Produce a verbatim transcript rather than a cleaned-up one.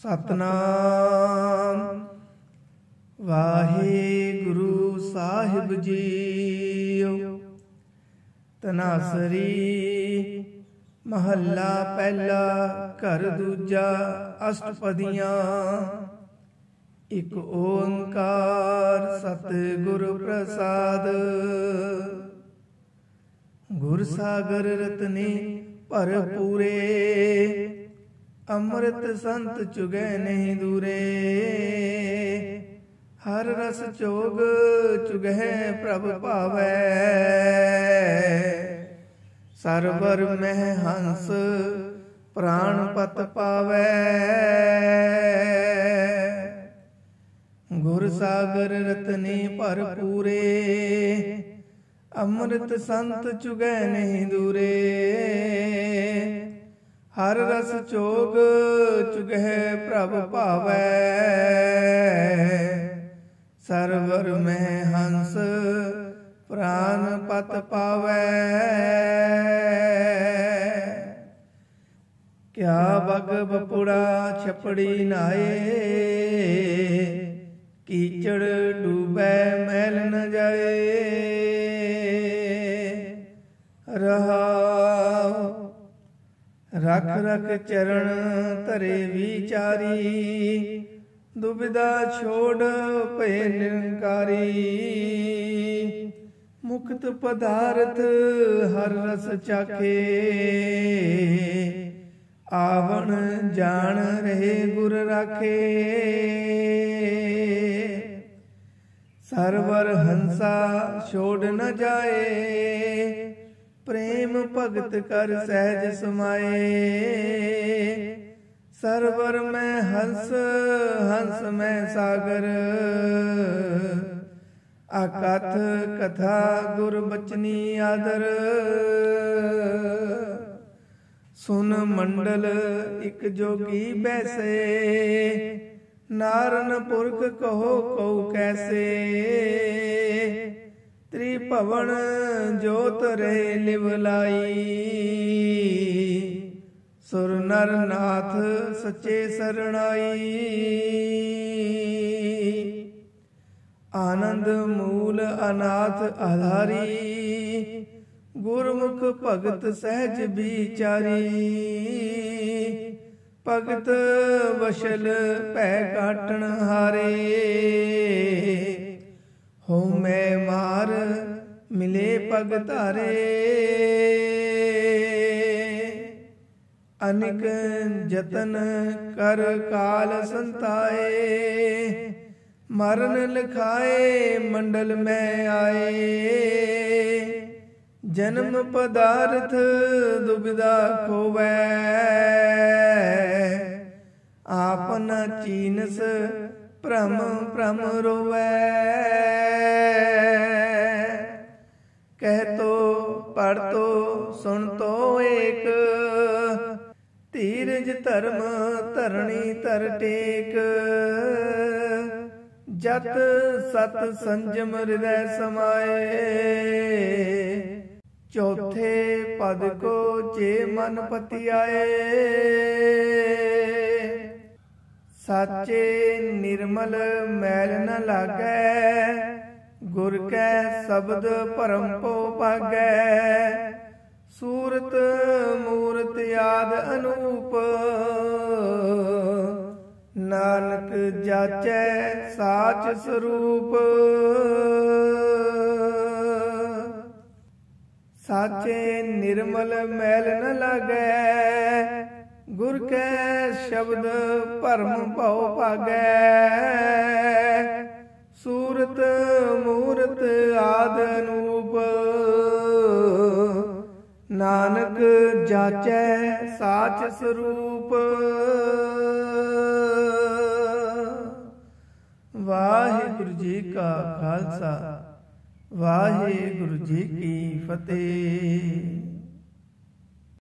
सतनाम वाहिगुरु साहिब जीओ। तनासरी महला पहला घर दूजा अष्टपदियां। एक ओंकार सतगुर प्रसाद। गुर सागर रतने भरपूरे, अमृत संत चुगै नहीं दूरे। हर रस चोग चुगै प्रभ पावै, सरवर मह हंस प्राण पत पावै। गुर सागर रतने भरपूरे, अमृत संत चुगै नहीं दूरे। हर रस चोग चुगह प्रभ पावै, सरवर में हंस प्राण पत पावै। क्या बग बपुड़ा छपड़ी नाए, कीचड़ डूबे मैल न जाए। रहा रख रख चरण धरे विचारी, दुविधा छोड़ पे निरंकारी। मुक्त पदार्थ हर रस चाखे, आवण जान रहे गुर राखे। सरवर हंसा छोड़ न जाए, प्रेम भगत कर सहज समाए। सरवर में हंस हंस में सागर, अकथ कथा गुर बचनी आदर। सुन मंडल एक जोगी बैसे, नारन पुरख कहो कौ कैसे। त्रिभवन जोत रहे लिवलाई, सुर नर नाथ सच्चे सरणाई। आनंद मूल अनाथ आधारी, गुरमुख भगत सहज बिचारी। भगत वशल पै काटन हारे, हो मैं मार मिले पग तारे। अनिक जतन कर काल संताए, मरण लिखाए मंडल में आए। जन्म पदार्थ दुविधा खोवै, आपन चीनस भ्रम भ्रम रोवै। कह तो पढ़ तो सुन तो एक, धीरज धर्म धरणी तर टेक। जत सत संजम हृदय समाए, चौथे पद को जे मन पति आए। साचे निर्मल मैल न लागै, गुर कै शब्द परम पो पागै। सूरत मूरत याद अनूप, नानक जाचै साच स्वरूप। साचे निर्मल मैल न लागै, गुर कै शब्द परम भव पागै। सूरत मूरत आद अनूप, नानक जाचै साच स्वरूप। वाहिगुरु जी का खालसा, वाहिगुरु जी की फतेह।